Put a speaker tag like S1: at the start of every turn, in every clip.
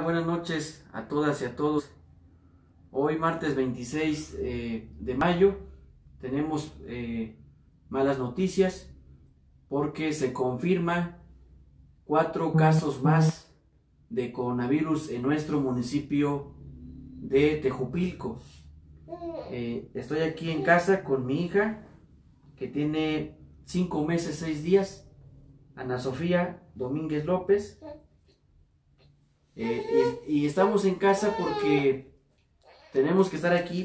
S1: buenas noches a todas y a todos. Hoy martes 26 de mayo tenemos malas noticias porque se confirma 4 casos más de coronavirus en nuestro municipio de Tejupilco. Estoy aquí en casa con mi hija que tiene 5 meses 6 días, Ana Sofía Domínguez López. Y estamos en casa porque tenemos que estar aquí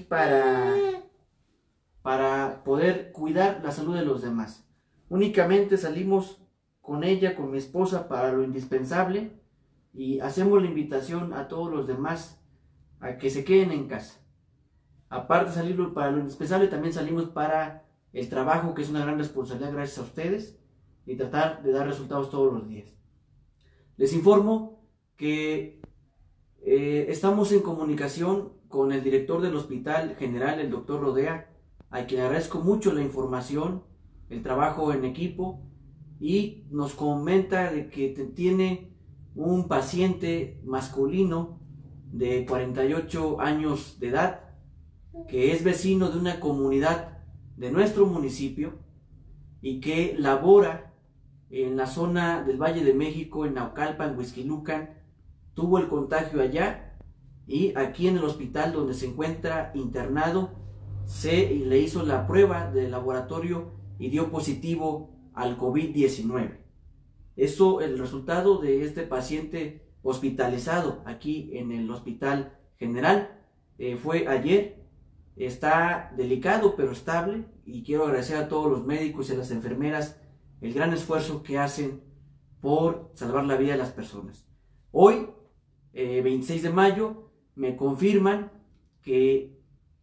S1: para poder cuidar la salud de los demás. Únicamente salimos con ella, con mi esposa, para lo indispensable, y hacemos la invitación a todos los demás a que se queden en casa. Aparte de salir para lo indispensable, también salimos para el trabajo, que es una gran responsabilidad gracias a ustedes, y tratar de dar resultados todos los días. Les informo que estamos en comunicación con el director del Hospital General, el doctor Rodea, a quien agradezco mucho la información, el trabajo en equipo, y nos comenta de que tiene un paciente masculino de 48 años de edad, que es vecino de una comunidad de nuestro municipio y que labora en la zona del Valle de México, en Naucalpan, Huixquilucan. Tuvo el contagio allá, y aquí en el hospital donde se encuentra internado se le hizo la prueba de laboratorio y dio positivo al COVID-19. Eso, el resultado de este paciente hospitalizado aquí en el Hospital General, fue ayer. Está delicado pero estable, y quiero agradecer a todos los médicos y a las enfermeras el gran esfuerzo que hacen por salvar la vida de las personas. Hoy, 26 de mayo, me confirman que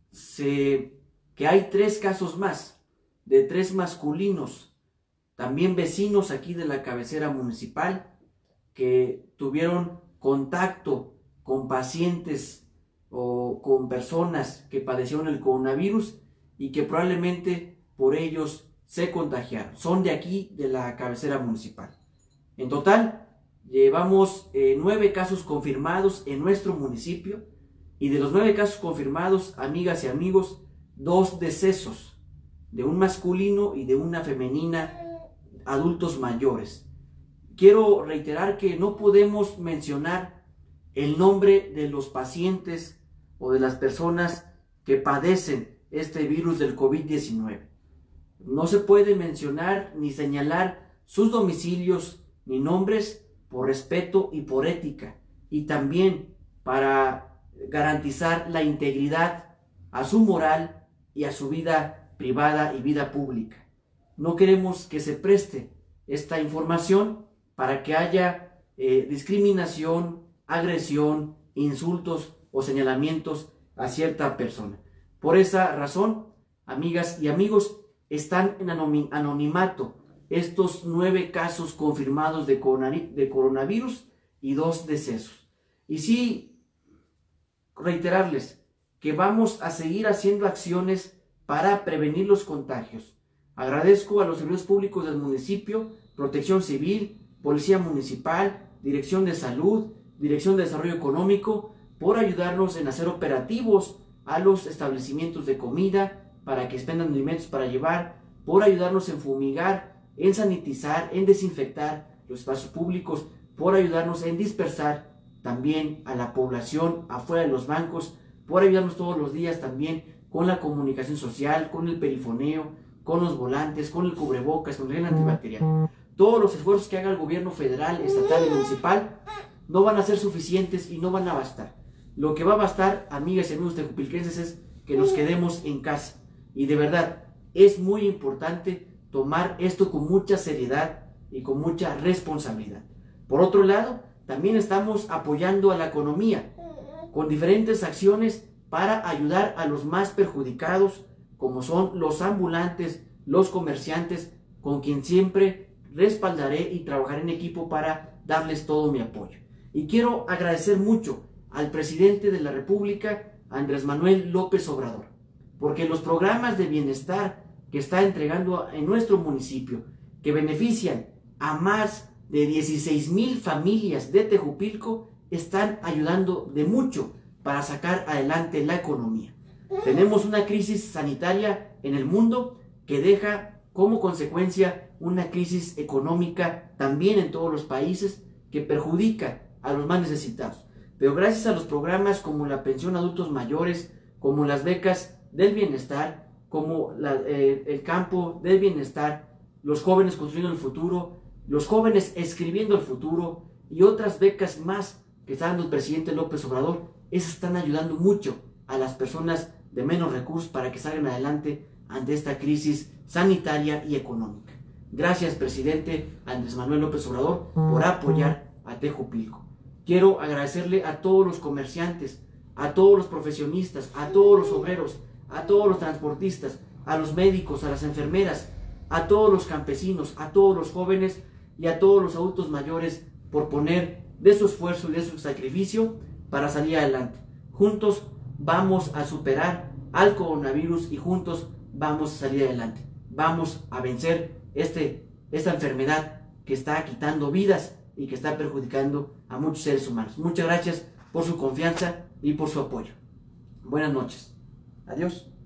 S1: hay 3 casos más, de 3 masculinos, también vecinos aquí de la cabecera municipal, que tuvieron contacto con pacientes o con personas que padecieron el coronavirus y que probablemente por ellos se contagiaron. Son de aquí, de la cabecera municipal. En total, llevamos 9 casos confirmados en nuestro municipio, y de los 9 casos confirmados, amigas y amigos, 2 decesos, de un masculino y de una femenina, adultos mayores. Quiero reiterar que no podemos mencionar el nombre de los pacientes o de las personas que padecen este virus del COVID-19. No se puede mencionar ni señalar sus domicilios ni nombres, por respeto y por ética, y también para garantizar la integridad a su moral y a su vida privada y vida pública. No queremos que se preste esta información para que haya discriminación, agresión, insultos o señalamientos a cierta persona. Por esa razón, amigas y amigos, están en anonimato estos 9 casos confirmados de coronavirus y 2 decesos. Y sí, reiterarles que vamos a seguir haciendo acciones para prevenir los contagios. Agradezco a los servidores públicos del municipio, Protección Civil, Policía Municipal, Dirección de Salud, Dirección de Desarrollo Económico, por ayudarnos en hacer operativos a los establecimientos de comida para que expendan alimentos para llevar, por ayudarnos en fumigar, en sanitizar, en desinfectar los espacios públicos, por ayudarnos en dispersar también a la población afuera de los bancos, por ayudarnos todos los días también con la comunicación social, con el perifoneo, con los volantes, con el cubrebocas, con el gel antibacterial. Todos los esfuerzos que haga el gobierno federal, estatal y municipal no van a ser suficientes y no van a bastar. Lo que va a bastar, amigas y amigos tejupilquenses, es que nos quedemos en casa. Y de verdad, es muy importante tomar esto con mucha seriedad y con mucha responsabilidad. Por otro lado, también estamos apoyando a la economía con diferentes acciones para ayudar a los más perjudicados, como son los ambulantes, los comerciantes, con quien siempre respaldaré y trabajaré en equipo para darles todo mi apoyo. Y quiero agradecer mucho al presidente de la República, Andrés Manuel López Obrador, porque los programas de bienestar que está entregando en nuestro municipio, que benefician a más de 16,000 familias de Tejupilco, están ayudando de mucho para sacar adelante la economía. Tenemos una crisis sanitaria en el mundo que deja como consecuencia una crisis económica también en todos los países que perjudica a los más necesitados. Pero gracias a los programas como la pensión a adultos mayores, como las becas del bienestar, como el campo del bienestar, los jóvenes construyendo el futuro, los jóvenes escribiendo el futuro y otras becas más que está dando el presidente López Obrador, esas están ayudando mucho a las personas de menos recursos para que salgan adelante ante esta crisis sanitaria y económica. Gracias, presidente Andrés Manuel López Obrador, por apoyar a Tejupilco. Quiero agradecerle a todos los comerciantes, a todos los profesionistas, a todos los obreros, a todos los transportistas, a los médicos, a las enfermeras, a todos los campesinos, a todos los jóvenes y a todos los adultos mayores por poner de su esfuerzo y de su sacrificio para salir adelante. Juntos vamos a superar al coronavirus y juntos vamos a salir adelante. Vamos a vencer esta enfermedad que está quitando vidas y que está perjudicando a muchos seres humanos. Muchas gracias por su confianza y por su apoyo. Buenas noches. Adiós.